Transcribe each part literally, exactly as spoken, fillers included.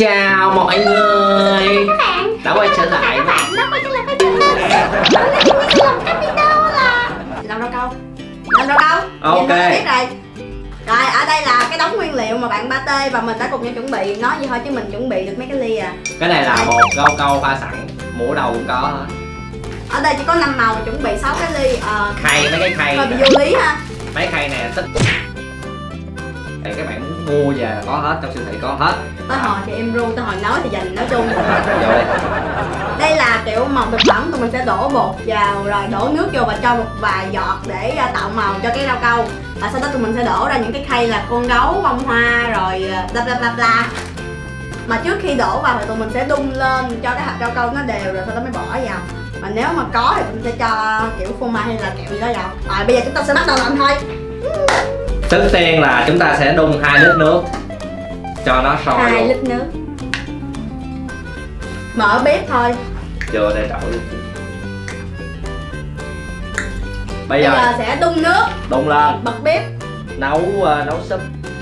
chào mọi người. Các bạn đã quay trở lại. Các bạn đã quay trở lại với kênh. Hôm nay chúng mình làm cái video là làm rau câu. Làm rau câu. Ok. Biết rồi. Rồi ở đây là cái đống nguyên liệu mà bạn Pate và mình đã cùng nhau chuẩn bị. Nói gì thôi chứ mình chuẩn bị được mấy cái ly à. Cái này là bột rau câu pha sẵn, mũ đầu cũng có hết. Ở đây chỉ có năm màu chuẩn bị sáu cái ly. À, khay mấy cái khay hơi bị vô lý ha. Mấy khay này tích thì các bạn muốn mua về là có hết, trong siêu thị có hết. Tới hồi thì em ru, tới hồi nói thì dành nói chung. Vô đây. Đây là kiểu màu thực phẩm, tụi mình sẽ đổ bột vào rồi đổ nước vô và cho một vài giọt để tạo màu cho cái rau câu. Và sau đó tụi mình sẽ đổ ra những cái khay là con gấu, bông hoa rồi bla bla bla bla. Mà trước khi đổ vào thì tụi mình sẽ đun lên cho cái hạt rau câu nó đều rồi sau đó mới bỏ vào. Mà nếu mà có thì tụi mình sẽ cho kiểu phô mai hay là kẹo gì đó vào. Rồi bây giờ chúng ta sẽ bắt đầu làm thôi. Trước tiên là chúng ta sẽ đun hai lít nước cho nó sôi. Hai lít nước. Mở bếp thôi. Chưa để đổi. Bây Bây giờ, giờ sẽ đun nước. đun lên. Bật bếp. Nấu uh, nấu súp.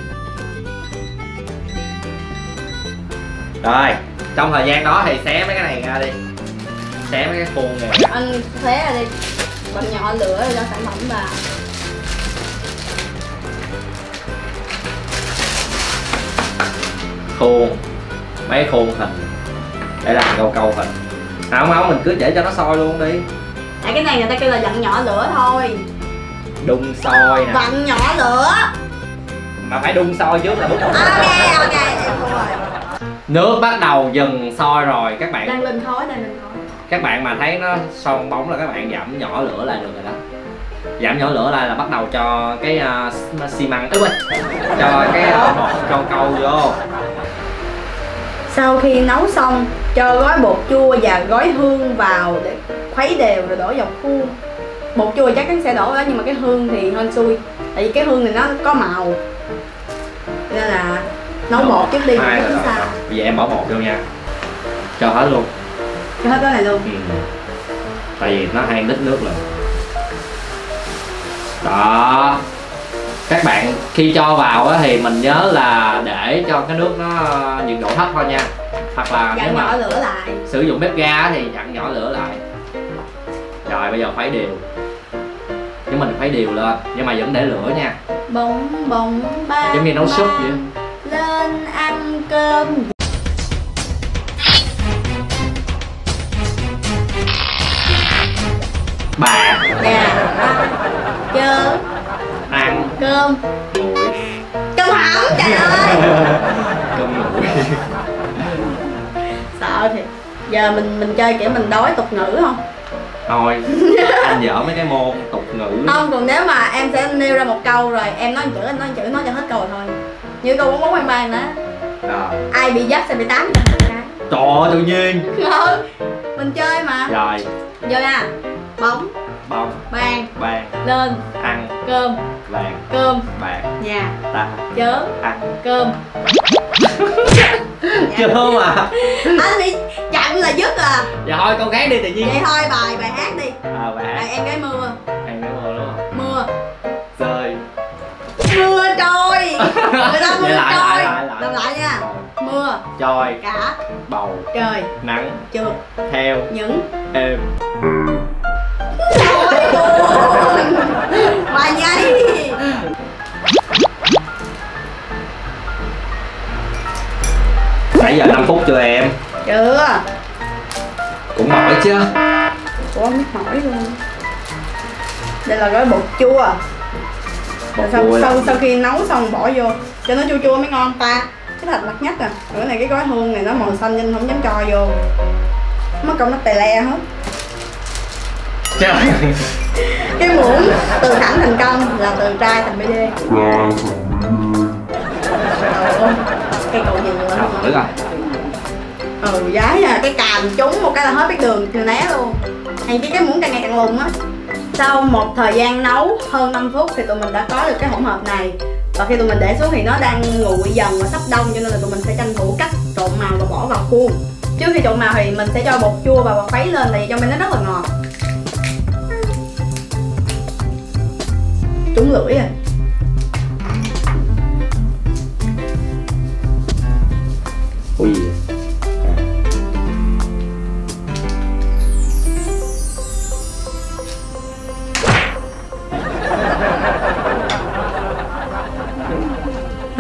Rồi, trong thời gian đó thì xé mấy cái này ra đi. Xé mấy cái khuôn này. Anh xé ra đi. Bật nhỏ lửa rồi cho sản phẩm vào. Khuôn. Mấy khuôn hình để làm câu câu hình. Không không, mình cứ để cho nó sôi luôn đi. Tại cái này người ta kêu là vặn nhỏ lửa thôi. Đun sôi nè. Vặn nhỏ lửa. Mà phải đun sôi trước là bước đầu. Ok ok em không rồi. Nước bắt đầu dần sôi rồi các bạn. Đang lên khói, đang lên khói. Các bạn mà thấy nó son bóng là các bạn giảm nhỏ lửa lại được rồi đó. Giảm nhỏ lửa lại là bắt đầu cho cái uh, xi măng, ơi cho cái uh, bột rau câu vô. Sau khi nấu xong, cho gói bột chua và gói hương vào để khuấy đều rồi đổ vào khuôn. Bột chua chắc chắn sẽ đổ đó nhưng mà cái hương thì hên xui. Tại vì cái hương này nó có màu. Nên là nấu bột trước đi rồi chứ sao. Bây giờ em bỏ bột vô nha. Cho hết luôn. Cho hết cái này luôn. Ừ. Tại vì nó hai lít nước rồi. Đó. Các bạn khi cho vào á thì mình nhớ là để cho cái nước nó nhiệt độ thấp thôi nha. Hoặc là dặn nếu mà nhỏ lửa lại. sử dụng bếp ga thì dặn nhỏ lửa lại. Rồi bây giờ khuấy đều. Nhưng mình khuấy đều lên nhưng mà vẫn để lửa nha. Bông bông ba. Giống như nấu súp vậy. Lên ăn cơm. Bà Nhà chớ ăn cơm. nguội. Cơm hỏng trời ơi. Cơm nguội. Sợ thì giờ mình mình chơi kiểu mình đói tục ngữ không? Thôi anh dở mấy cái môn tục ngữ. Không, còn nếu mà em sẽ nêu ra một câu rồi em nói chữ, anh nói chữ, nói cho hết câu thôi. Như câu bốn bốn hai ba nữa. Rồi. Ai bị dắt sẽ bị tám. Trời ơi, tự nhiên. Ừ, mình chơi mà. Rồi. Vô nha. Bóng Bông bàn bàn lên ăn cơm vàng cơm bạc nhà ta chớ ăn cơm. chưa mà Anh bị chậm là dứt à. dạ thôi câu khác đi tự nhiên. Vậy thôi bài bài hát đi. À bài Rồi hát. em gái mưa. Em nói mưa luôn. Mưa Rơi. mưa trôi. Người ta mưa Vậy lại, trôi. lại, lại, lại. Làm lại nha. Mưa Trôi. cả Bầu. trời Nắng. trượt Theo. những Êm. trời buồn. Bài nhây. Nãy giờ năm phút chưa em? Chưa. Cũng mỏi chứ. Ủa không biết mỏi luôn. Đây là gói bột chua. Bột sau, chua sau, là... sau khi nấu xong bỏ vô cho nó chua chua mới ngon ta. Cái thịt mặt nhất à. Bữa này cái gói hương này nó màu xanh nên không dám cho vô. Mất công nó tè le hết. Trời. Cái muỗng từ thẳng thành công là từ trai thành bê đê. Cái cầu gì nữa. Được rồi. Ừ giái à, cái càm trúng một cái là hết biết đường từ né luôn. Hay cái cái muỗng càng ngày càng lùn á. Sau một thời gian nấu hơn năm phút thì tụi mình đã có được cái hỗn hợp này. Và khi tụi mình để xuống thì nó đang nguội dần và sắp đông cho nên là tụi mình sẽ tranh thủ cắt trộn màu và bỏ vào khuôn. Trước khi trộn màu thì mình sẽ cho bột chua vào và khuấy lên tại vì trong bên nó rất là ngọt. Trúng lưỡi à. Ui.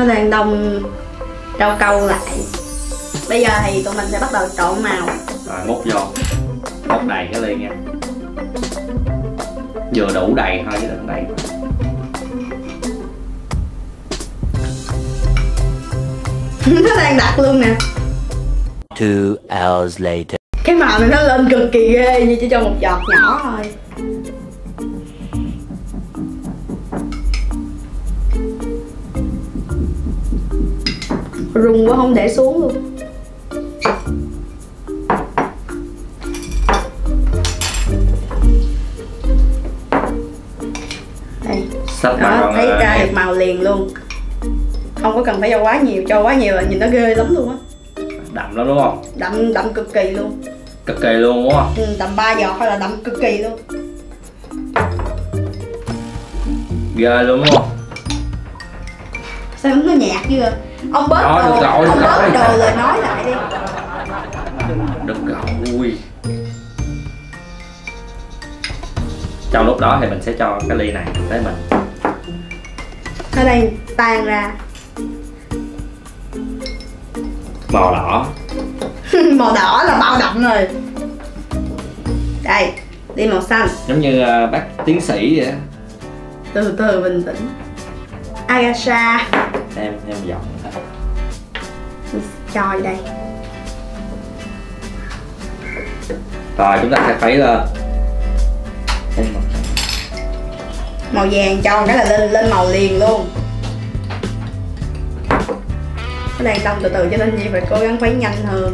đang đông rau câu lại. Bây giờ thì tụi mình sẽ bắt đầu trộn màu. Rồi múc vô, múc đầy cái ly nha. Vừa đủ đầy thôi chứ đừng đầy. Nó đang đặt luôn nè. Two hours later. Cái màu này nó lên cực kỳ ghê, như chỉ cho một giọt nhỏ thôi. Rung quá không để xuống luôn. Đây. Sắp Đó, thấy ra em. được màu liền luôn. Không có cần phải cho quá nhiều, cho quá nhiều là nhìn nó ghê lắm luôn á. Đậm lắm đúng không? Đậm đậm cực kỳ luôn. Cực kỳ luôn đúng không? Ừ, tầm ba giọt thôi là đậm cực kỳ luôn. Ghê luôn đúng không? Sao nó nhạt chưa? Ông bớt Đó, đồ, được rồi, ông được bớt rồi. đồ lời nói lại đi. Đừng rồi. Trong lúc đó thì mình sẽ cho cái ly này tới mình. Nó đang tan ra. Màu đỏ. Màu đỏ là bao đậm rồi. Đây, đi màu xanh. Giống như uh, bác tiến sĩ vậy đó. Từ từ bình tĩnh. Agasha. Em em dọn. Mình cho vào đây. Rồi chúng ta sẽ khuấy lên. Màu vàng cho cái là lên lên màu liền luôn. Nó đang đông từ từ cho nên Nhi phải cố gắng khuấy nhanh hơn.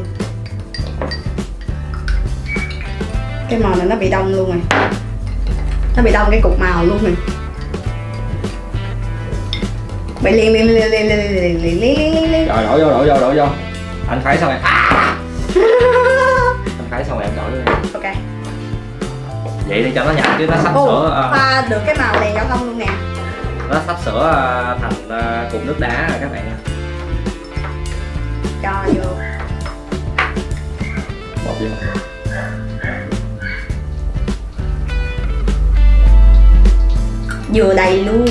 Cái màu này nó bị đông luôn rồi. Nó bị đông cái cục màu luôn rồi. Bị liền liền liền liền liền liền liền liền liền liền. Rồi đổ vô đổ vô đổ vô. Anh khuấy xong em. À! Anh khuấy xong em đổ vô. Ok. Vậy đi cho nó nhanh chứ nó sắp Ồ, sửa uh, pha được cái màu đèn giao thông luôn nè. nó sắp sửa uh, thành uh, cục nước đá rồi các bạn nha. Cho vô. Bột vô. Vừa đầy luôn.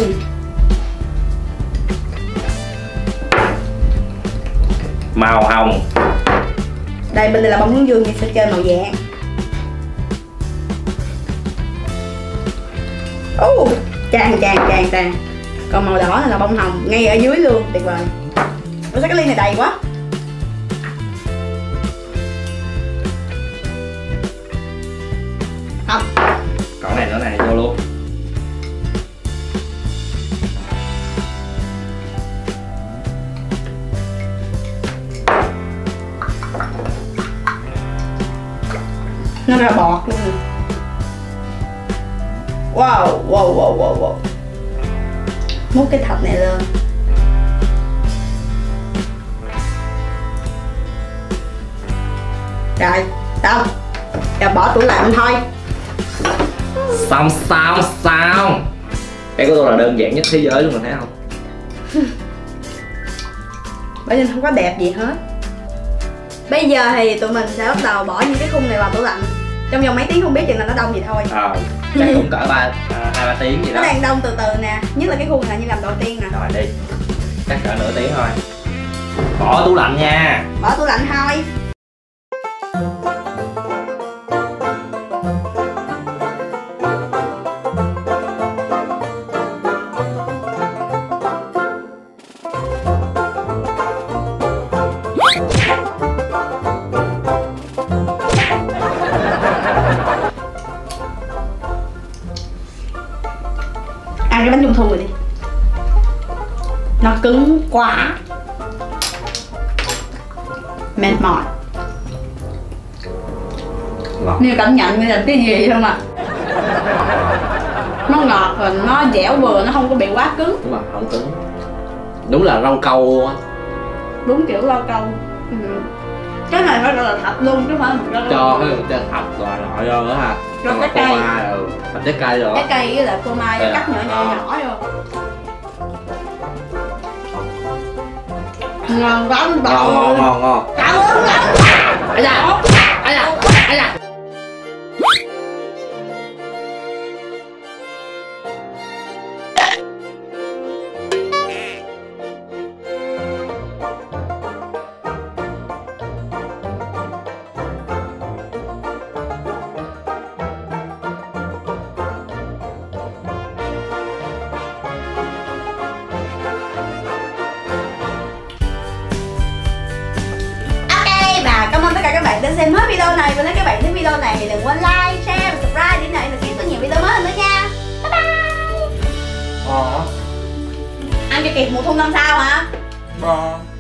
Màu hồng. Đây bên đây là bông hướng dương thì sẽ chơi màu vàng. Ồ, tràn tràn tràn tràn. Còn màu đỏ là bông hồng ngay ở dưới luôn, tuyệt vời. Ủa sao cái ly này đầy quá? Không. Còn này nữa này vô luôn. Nó ra bọt luôn rồi. Wow, wow, wow, wow, wow. Múc cái thạch này lên. Rồi, xong. Giờ bỏ tủ lạnh thôi. Xong xong xong. Cái của tôi là đơn giản nhất thế giới luôn, mình thấy không? Bởi vì không có đẹp gì hết. Bây giờ thì tụi mình sẽ bắt đầu bỏ những cái khung này vào tủ lạnh. Trong vòng mấy tiếng không biết chừng là nó đông gì thôi. Ờ, chắc cũng cỡ ba hai ba tiếng gì Nó đó. đang đông từ từ nè. Nhất là cái khung này như làm đầu tiên nè. Rồi đi. Chắc cỡ nửa tiếng thôi. Bỏ tủ lạnh nha. Bỏ tủ lạnh thôi. Ăn cái bánh trung thu rồi đi. Nó cứng quá. Mệt mỏi. Ngọt. Nếu cảm nhận như là cái gì không ạ? Nó ngọt rồi nó dẻo vừa, nó không có bị quá cứng. Đúng rồi, không cứng. Đúng là rau câu luôn á. Đúng kiểu rau câu. Ừ. Cái này phải gọi là thạch luôn chứ không phải là rau Cho cái cho thạch rồi nọ vô nữa ha. Cho Xong trái rồi phô cây. mai rồi, thạch trái cây rồi. Trái cây với lại phô mai Đây cắt à? nhỏ nhỏ Ờ. nhỏ vô. Ngon quá Ngon bầu. ngon ngon ngon. Cảm ơn lắm. Ấy da, ấy da, ấy da. xem hết video này và nếu các bạn thích video này thì đừng quên like, share và subscribe để nhận được tiếp có nhiều video mới hơn nữa nha. Bye bye. Ờ. Ăn cho kịp mùa thu năm sau hả? Ờ.